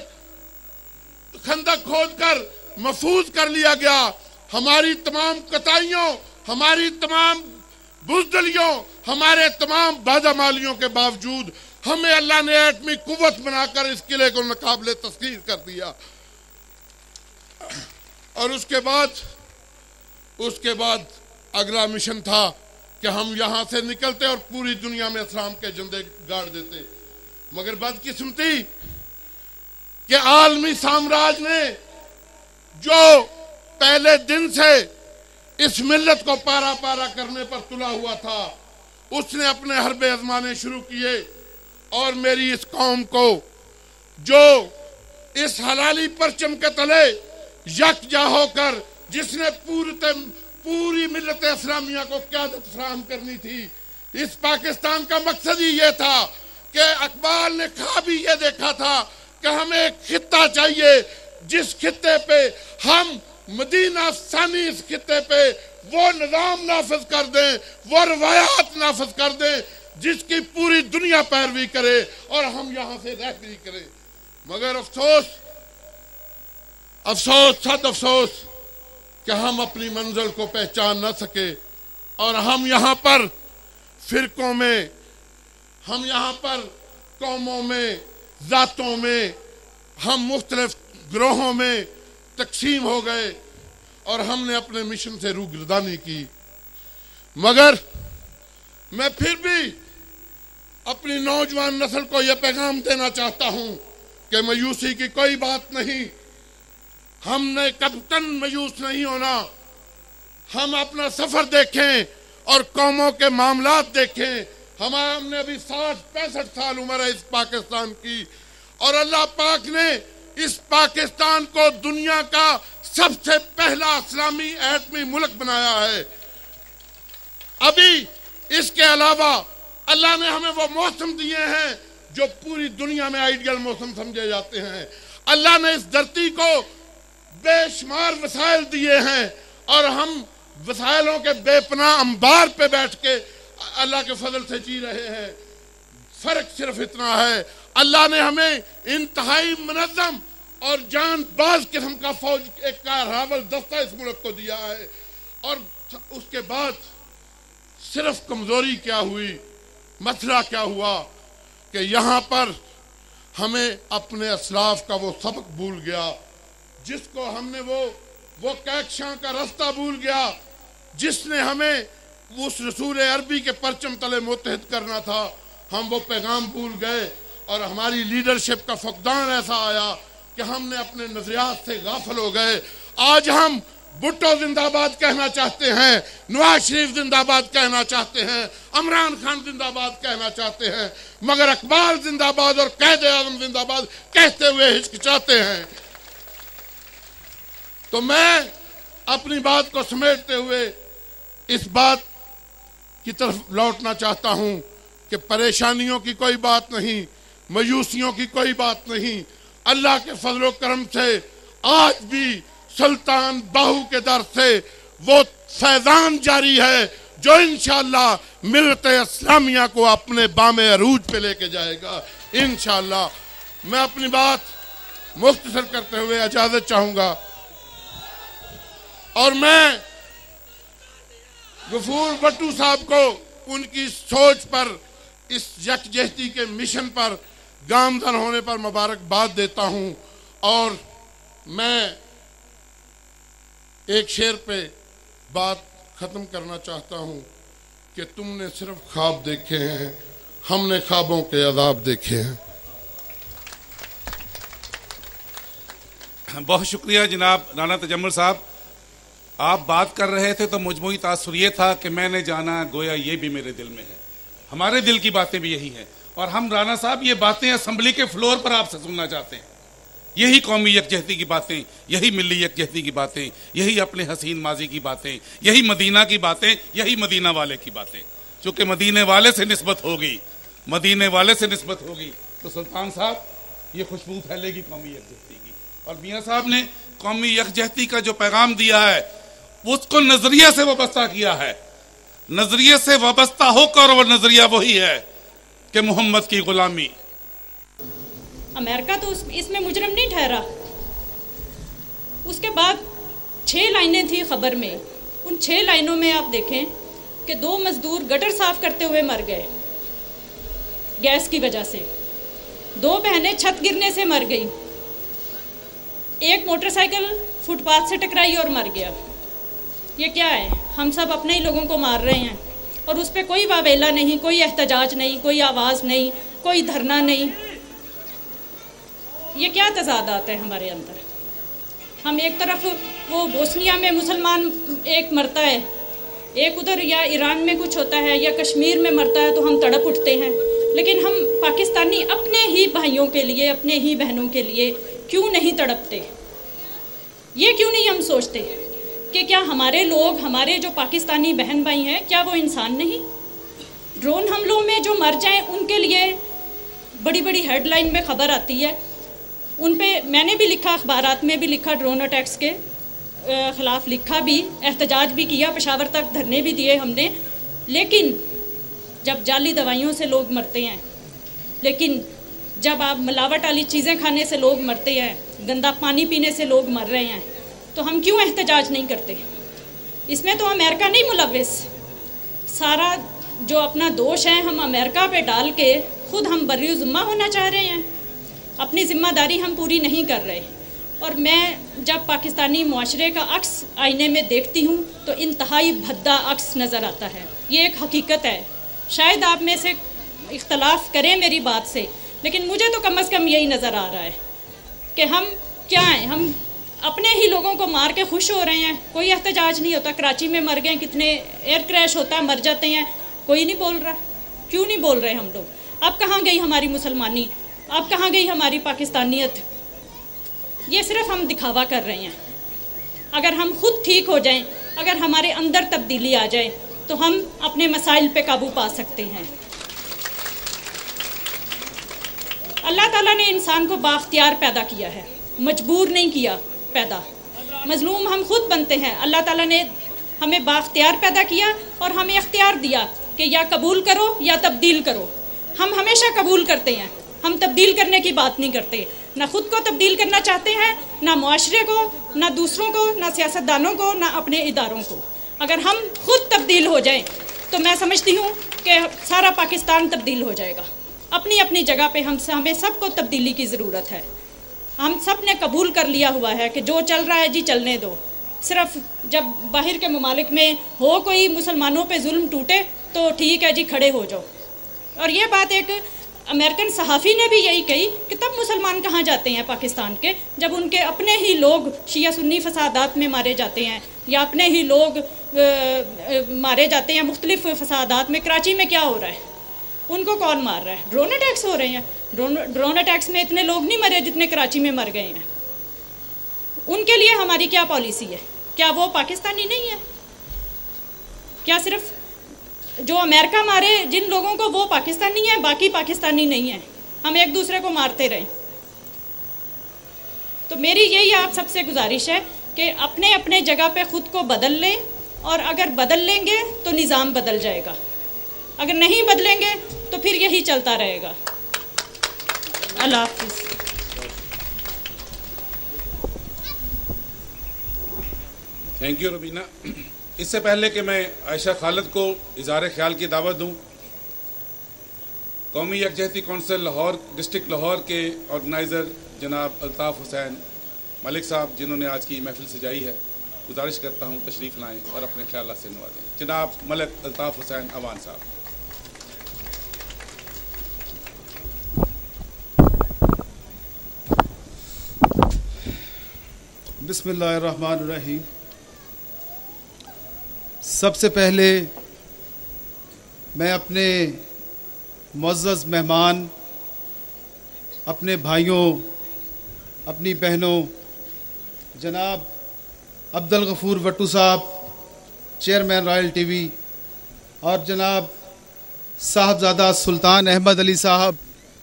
खंदक खोदकर महफूज कर लिया गया, हमारी तमाम कताइयों, हमारी तमाम बुज़दिलियों, हमारे तमाम बादामालियों के बावजूद हमें अल्लाह ने एटमी कुव्वत बनाकर इस किले को नाकाबिले तस्खीर कर दिया। और उसके बाद अगला मिशन था कि हम यहां से निकलते और पूरी दुनिया में इस्लाम के झंडे गाड़ देते। मगर बदकिस्मती कि आलमी साम्राज्य ने जो पहले दिन से इस मिल्लत को पारा पारा करने पर तुला हुआ था, उसने अपने हरबे आजमाने शुरू किए। और मेरी इस कौम को जो इस हलाली परचम के तले यकजा होकर जिसने पूरी मिल्लत इस्लामिया को क़यादत फराहम करनी थी, इस पाकिस्तान का मकसद ही ये था कि इकबाल ने ख्वाब ही ये देखा था कि हमें एक खित्ता चाहिए जिस खित्ते पे हम मदीना सानी, इस खित्ते पे वो निज़ाम नाफिज कर दें, वो रवायात नाफिज कर दें जिसकी पूरी दुनिया पैरवी करे और हम यहां से रहबरी करें। मगर अफसोस, सद अफसोस कि हम अपनी मंजिल को पहचान न सके और हम यहाँ पर फिरकों में, हम यहाँ पर कौमों में, जातों में, हम मुख्तलिफ ग्रोहों में तकसीम हो गए और हमने अपने मिशन से रूगर्दानी की। मगर मैं फिर भी अपनी नौजवान नस्ल को यह पैगाम देना चाहता हूं कि मायूसी की कोई बात नहीं, हमने कब्तन मायूस नहीं होना। हम अपना सफर देखें और कौमों के मामलात देखें। हमने अभी 60-65 साल उम्र है इस पाकिस्तान की, और अल्लाह पाक ने इस पाकिस्तान को दुनिया का सबसे पहला इस्लामी एटमी मुल्क बनाया है। अभी इसके अलावा अल्लाह ने हमें वो मौसम दिए हैं जो पूरी दुनिया में आइडियल मौसम समझे जाते हैं। अल्लाह ने इस धरती को बेशुमार वसाइल दिए हैं और हम वसाइलों के बेपनाह अंबार पे बैठ के अल्लाह के फजल से जी रहे हैं। फर्क सिर्फ इतना है, अल्लाह ने हमें इंतहाई मुनज़्ज़म और जानबाज किस्म का फौज एक कारहावल दस्ता इस मुल्क को दिया है। और उसके बाद सिर्फ कमजोरी क्या हुई, मसला क्या हुआ कि यहाँ पर हमें अपने असलाफ का वो सबक भूल गया, जिसको हमने वो कहकशां का रास्ता भूल गया, जिसने हमें उस रसूल अरबी के परचम तले मुत्तहिद करना था। हम वो पैगाम भूल गए और हमारी लीडरशिप का फकदान ऐसा आया कि हमने अपने नजरियात से गाफिल हो गए। आज हम भुट्टो जिंदाबाद कहना चाहते हैं, नवाज शरीफ जिंदाबाद कहना चाहते हैं, इमरान खान जिंदाबाद कहना चाहते हैं, मगर अकबार जिंदाबाद और कैद आजम जिंदाबाद कहते हुए हिचकिचाते हैं। तो मैं अपनी बात को समेटते हुए इस बात की तरफ लौटना चाहता हूं कि परेशानियों की कोई बात नहीं, मायूसियों की कोई बात नहीं। अल्लाह के फजल करम से आज भी सुल्तान बाहू के दर से वो फैजान जारी है जो इंशाअल्लाह मिल्लत इस्लामिया को अपने बामे अरूज पे लेके जाएगा इंशाअल्लाह। मैं अपनी बात मुख्तसर करते हुए इजाजत चाहूंगा और मैं गफूर भट्टू साहब को उनकी सोच पर, इस यकजहती के मिशन पर गामजन होने पर मुबारकबाद देता हूं। और मैं एक शेर पे बात खत्म करना चाहता हूं कि तुमने सिर्फ ख्वाब देखे हैं, हमने ख्वाबों के अज़ाब देखे हैं। बहुत शुक्रिया जनाब राना तजम्मुल साहब। आप बात कर रहे थे तो मुजमुई तासुर ये था कि मैंने जाना गोया ये भी मेरे दिल में है। हमारे दिल की बातें भी यही हैं और हम राना साहब ये बातें असेंबली के फ्लोर पर आपसे सुनना चाहते हैं। यही कौमी यकजहती की बातें, यही मिली यकजहती की बातें, यही अपने हसीन माजी की बातें, यही मदीना की बातें, यही मदीना वाले की बातें। चूंकि मदीने वाले से निस्बत होगी, मदीने वाले से निस्बत होगी तो सुल्तान साहब ये खुशबू फैलेगी कौमी यकजहती की। और मियाँ साहब ने कौमी यकजहती का जो पैगाम दिया है उसको नजरिया से वाबस्ता किया है। नजरिए से वाबस्ता होकर वो नजरिया वही है कि मोहम्मद की गुलामी। अमेरिका तो इसमें मुजरम नहीं ठहरा। उसके बाद 6 लाइनें थी खबर में, उन 6 लाइनों में आप देखें कि 2 मजदूर गटर साफ करते हुए मर गए गैस की वजह से, 2 बहनें छत गिरने से मर गई, एक मोटरसाइकिल फुटपाथ से टकराई और मर गया। ये क्या है? हम सब अपने ही लोगों को मार रहे हैं और उस पर कोई वावेला नहीं, कोई एहतजाज नहीं, कोई आवाज़ नहीं, कोई धरना नहीं। ये क्या तजादात है हमारे अंदर? हम एक तरफ वो बोस्निया में मुसलमान एक मरता है, एक उधर या ईरान में कुछ होता है या कश्मीर में मरता है तो हम तड़प उठते हैं, लेकिन हम पाकिस्तानी अपने ही भाइयों के लिए, अपने ही बहनों के लिए क्यों नहीं तड़पते? ये क्यों नहीं हम सोचते कि क्या हमारे लोग, हमारे जो पाकिस्तानी बहन भाई हैं, क्या वो इंसान नहीं? ड्रोन हमलों में जो मर जाएं उनके लिए बड़ी बड़ी हेडलाइन में खबर आती है, उन पे मैंने भी लिखा, अखबारात में भी लिखा, ड्रोन अटैक्स के ख़िलाफ़ लिखा भी, एहतजाज भी किया, पेशावर तक धरने भी दिए हमने। लेकिन जब जाली दवाइयों से लोग मरते हैं, लेकिन जब आप मिलावट वाली चीज़ें खाने से लोग मरते हैं, गंदा पानी पीने से लोग मर रहे हैं, तो हम क्यों एहतजाज नहीं करते? इसमें तो अमेरिका नहीं मुलव्विस। सारा जो अपना दोष है हम अमेरिका पे डाल के खुद हम बर्री ज़िम्मा होना चाह रहे हैं, अपनी ज़िम्मेदारी हम पूरी नहीं कर रहे। और मैं जब पाकिस्तानी मुआशरे का अक्स आईने में देखती हूँ तो इंतहाई भद्दा अक्स नज़र आता है। ये एक हकीकत है, शायद आप में से इख्तलाफ करें मेरी बात से, लेकिन मुझे तो कम से कम यही नज़र आ रहा है कि हम क्या हैं, हम अपने ही लोगों को मार के खुश हो रहे हैं, कोई एहतजाज नहीं होता। कराची में मर गए, कितने एयर क्रैश होता है, मर जाते हैं, कोई नहीं बोल रहा। क्यों नहीं बोल रहे हम लोग? अब कहाँ गई हमारी मुसलमानी? अब कहाँ गई हमारी पाकिस्तानियत? ये सिर्फ हम दिखावा कर रहे हैं। अगर हम खुद ठीक हो जाएं, अगर हमारे अंदर तब्दीली आ जाए तो हम अपने मसाइल पे काबू पा सकते हैं। अल्लाह ताला ने इंसान को बाख्तियार पैदा किया है, मजबूर नहीं किया पैदा। मजलूम हम खुद बनते हैं। अल्लाह ताला ने हमें बाख्तियार पैदा किया और हमें इख्तियार दिया कि या कबूल करो या तब्दील करो। हम हमेशा कबूल करते हैं, हम तब्दील करने की बात नहीं करते। ना खुद को तब्दील करना चाहते हैं, ना मुआशरे को, ना दूसरों को, ना सियासतदानों को, ना अपने इदारों को। अगर हम खुद तब्दील हो जाएं तो मैं समझती हूँ कि सारा पाकिस्तान तब्दील हो जाएगा। अपनी अपनी जगह पे हमें सबको तब्दीली की ज़रूरत है। हम सब ने कबूल कर लिया हुआ है कि जो चल रहा है जी चलने दो। सिर्फ जब बाहर के ममालिक में हो कोई मुसलमानों पे जुल्म टूटे तो ठीक है जी खड़े हो जाओ। और ये बात एक अमेरिकन सहाफ़ी ने भी यही कही कि तब मुसलमान कहाँ जाते हैं पाकिस्तान के, जब उनके अपने ही लोग शिया सुन्नी फसादात में मारे जाते हैं या अपने ही लोग मारे जाते हैं मुख्तलिफ फसादात में। कराची में क्या हो रहा है, उनको कौन मार रहा है? ड्रोन अटैक्स हो रहे हैं। ड्रोन अटैक्स में इतने लोग नहीं मरे जितने कराची में मर गए हैं। उनके लिए हमारी क्या पॉलिसी है? क्या वो पाकिस्तानी नहीं है? क्या सिर्फ जो अमेरिका मारे जिन लोगों को वो पाकिस्तानी है, बाकी पाकिस्तानी नहीं है? हम एक दूसरे को मारते रहें। तो मेरी यही आप सबसे गुजारिश है कि अपने अपने जगह पे ख़ुद को बदल लें, और अगर बदल लेंगे तो निज़ाम बदल जाएगा, अगर नहीं बदलेंगे तो फिर यही चलता रहेगा। अल्लाह हाफ़िज़। Thank you Rabina. इससे पहले कि मैं आयशा खालिद को इज़हार ख्याल की दावत दूँ, कौमी यकजहती कौंसिल लाहौर डिस्ट्रिक्ट लाहौर के ऑर्गेनाइज़र जनाब अल्ताफ़ हुसैन मलिक साहब, जिन्होंने आज की महफिल सजाई है, गुजारिश करता हूँ तशरीफ़ लाएँ और अपने ख्याल से नवाजें। जनाब मलिक अल्ताफ़ हुसैन अवान साहब। बिस्मिल्लाहिर्रहमानिर्रहीम। सबसे पहले मैं अपने मुअज़्ज़ज़ मेहमान, अपने भाइयों, अपनी बहनों, जनाब अब्दुल गफूर भट्टू साहब, चेयरमैन रॉयल टीवी, और जनाब साहबजादा सुल्तान अहमद अली साहब,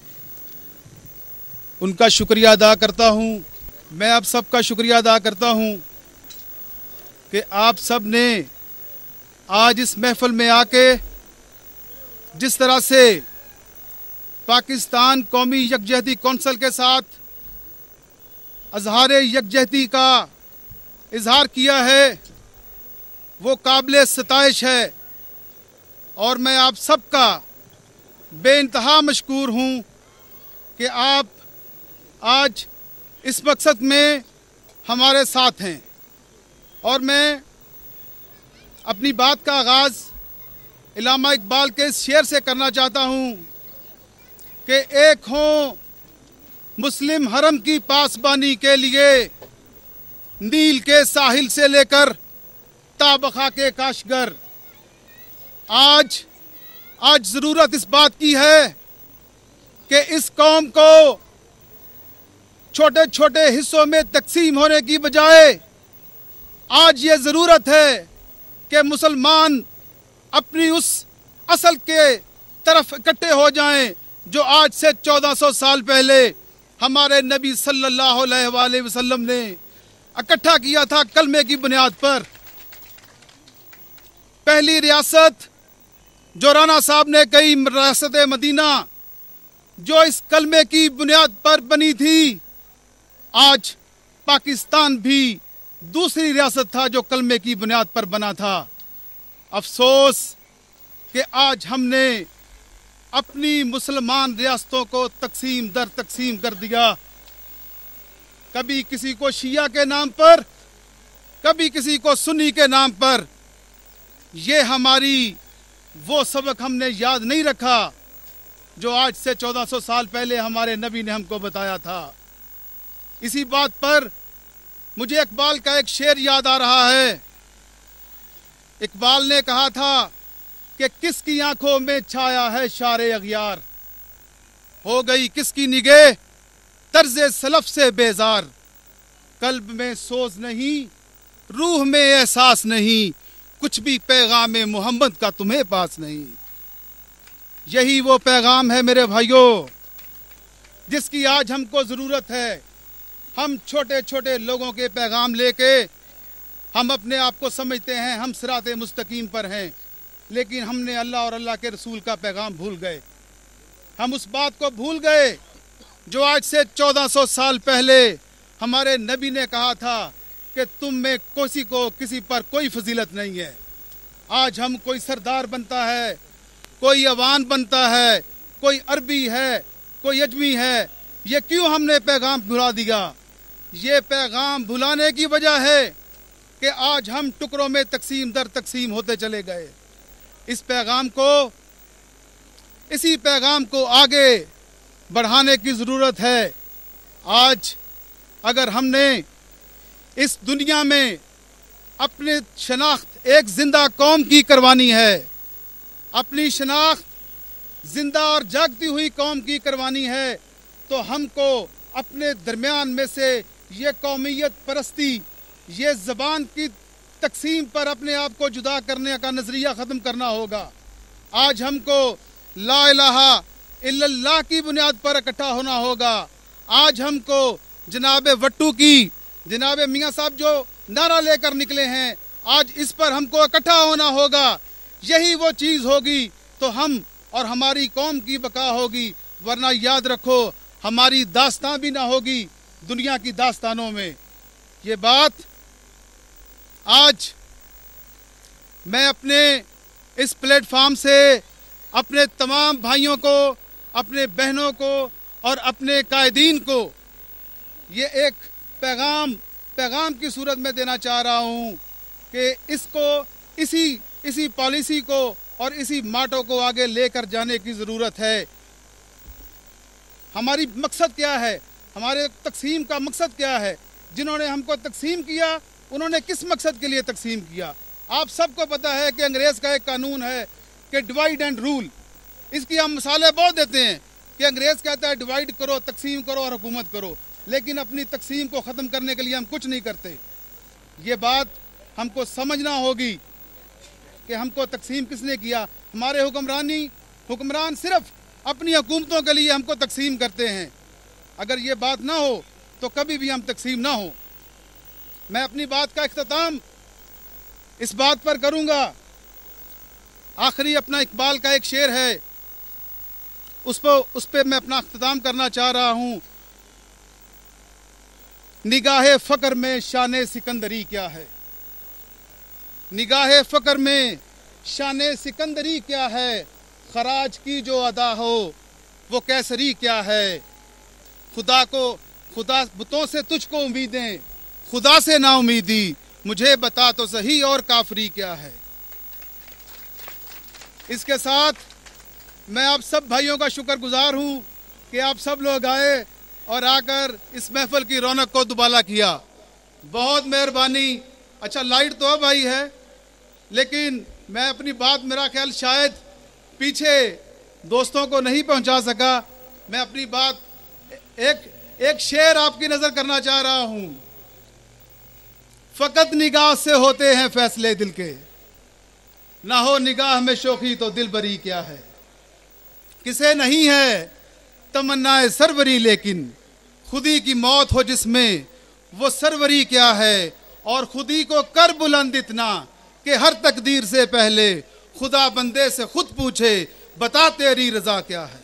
उनका शुक्रिया अदा करता हूँ। मैं आप सबका शुक्रिया अदा करता हूँ कि आप सब ने आज इस महफिल में आके जिस तरह से पाकिस्तान कौमी यकजहती कौंसिल के साथ इज़हार यकजहती का इजहार किया है, वो काबिल सताइश है। और मैं आप सबका बेइंतहा मशकूर हूँ कि आप आज इस मकसद में हमारे साथ हैं। और मैं अपनी बात का आगाज़ इल्लामा इकबाल के इस शेर से करना चाहता हूँ कि एक हों मुस्लिम हरम की पासबानी के लिए, नील के साहिल से लेकर ताबखा के काशगर। आज ज़रूरत इस बात की है कि इस कौम को छोटे छोटे हिस्सों में तकसीम होने की बजाय आज ये ज़रूरत है कि मुसलमान अपनी उस असल के तरफ इकट्ठे हो जाएं जो आज से 1400 साल पहले हमारे नबी सल्लल्लाहु अलैहि वसल्लम ने इकट्ठा किया था कलमे की बुनियाद पर। पहली रियासत जो राना साहब ने कही, रियासत मदीना, जो इस कलमे की बुनियाद पर बनी थी, आज पाकिस्तान भी दूसरी रियासत था जो कलमे की बुनियाद पर बना था। अफसोस कि आज हमने अपनी मुसलमान रियासतों को तकसीम दर तकसीम कर दिया, कभी किसी को शिया के नाम पर, कभी किसी को सुन्नी के नाम पर। ये हमारी वो सबक हमने याद नहीं रखा जो आज से 1400 साल पहले हमारे नबी ने हमको बताया था। इसी बात पर मुझे इकबाल का एक शेर याद आ रहा है। इकबाल ने कहा था कि किसकी आंखों में छाया है शारे अगियार, हो गई किसकी निगाह तर्ज़े सलफ से बेजार, कल्ब में सोज नहीं, रूह में एहसास नहीं, कुछ भी पैगाम मोहम्मद का तुम्हें पास नहीं। यही वो पैगाम है मेरे भाइयों जिसकी आज हमको ज़रूरत है। हम छोटे छोटे लोगों के पैगाम लेके हम अपने आप को समझते हैं हम सिराते मुस्तकीम पर हैं, लेकिन हमने अल्लाह और अल्लाह के रसूल का पैगाम भूल गए। हम उस बात को भूल गए जो आज से 1400 साल पहले हमारे नबी ने कहा था कि तुम में किसी पर कोई फजीलत नहीं है। आज हम कोई सरदार बनता है, कोई अवान बनता है, कोई अरबी है, कोई अजमी है। ये क्यों हमने पैगाम भुला दिया? ये पैगाम भुलाने की वजह है कि आज हम टुकड़ों में तकसीम दर तकसीम होते चले गए। इस पैगाम को आगे बढ़ाने की ज़रूरत है। आज अगर हमने इस दुनिया में अपनी शनाख्त एक जिंदा कौम की करवानी है, अपनी शनाख्त जिंदा और जागती हुई कौम की करवानी है, तो हमको अपने दरमियान में से ये कौमियत परस्ती, ये ज़बान की तकसीम पर अपने आप को जुदा करने का नज़रिया ख़त्म करना होगा। आज हमको ला इलाहा इल्लल्लाह की बुनियाद पर इकट्ठा होना होगा। आज हमको जनाब वट्टू की, जनाब मियाँ साहब जो नारा लेकर निकले हैं, आज इस पर हमको इकट्ठा होना होगा। यही वो चीज़ होगी तो हम और हमारी कौम की बका होगी, वरना याद रखो हमारी दास्तां भी ना होगी दुनिया की दास्तानों में। ये बात आज मैं अपने इस प्लेटफार्म से अपने तमाम भाइयों को, अपने बहनों को और अपने कायदीन को ये एक पैगाम की सूरत में देना चाह रहा हूँ कि इसी पॉलिसी को और इसी माटो को आगे लेकर जाने की ज़रूरत है। हमारी मकसद क्या है? हमारे तकसीम का मकसद क्या है? जिन्होंने हमको तकसीम किया उन्होंने किस मकसद के लिए तकसीम किया? आप सबको पता है कि अंग्रेज़ का एक कानून है कि डिवाइड एंड रूल। इसकी हम मिसालें बहुत देते हैं कि अंग्रेज़ कहता है डिवाइड करो, तकसीम करो और हुकूमत करो, लेकिन अपनी तकसीम को ख़त्म करने के लिए हम कुछ नहीं करते। ये बात हमको समझना होगी कि हमको तकसीम किसने किया। हमारे हुक्मरान सिर्फ अपनी हुकूमतों के लिए हमको तकसीम करते हैं। अगर ये बात ना हो तो कभी भी हम तकसीम ना हो। मैं अपनी बात का इख्तिताम इस बात पर करूँगा, आखिरी अपना इकबाल का एक शेर है, उस पर मैं अपना इख्तिताम करना चाह रहा हूँ। निगाहे फ़क्र में शान सिकंदरी क्या है, निगाहे फ़क्र में शान सिकंदरी क्या है, खराज की जो अदा हो वो कैसरी क्या है। खुदा बुतों से तुझको उम्मीदें, खुदा से ना उम्मीदी, मुझे बता तो सही और काफरी क्या है। इसके साथ मैं आप सब भाइयों का शुक्रगुजार हूँ कि आप सब लोग आए और आकर इस महफिल की रौनक को दुबाला किया। बहुत मेहरबानी। अच्छा, लाइट तो अब आई है, लेकिन मैं अपनी बात, मेरा ख्याल शायद पीछे दोस्तों को नहीं पहुंचा सका। मैं अपनी बात एक शेर आपकी नजर करना चाह रहा हूं। फकत निगाह से होते हैं फैसले दिल के, ना हो निगाह में शोखी तो दिल बरी क्या है। किसे नहीं है तमन्नाए सरवरी, लेकिन खुदी की मौत हो जिसमें वो सरवरी क्या है। और खुदी को कर बुलंद इतना कि हर तकदीर से पहले खुदा बंदे से खुद पूछे, बता तेरी रजा क्या है।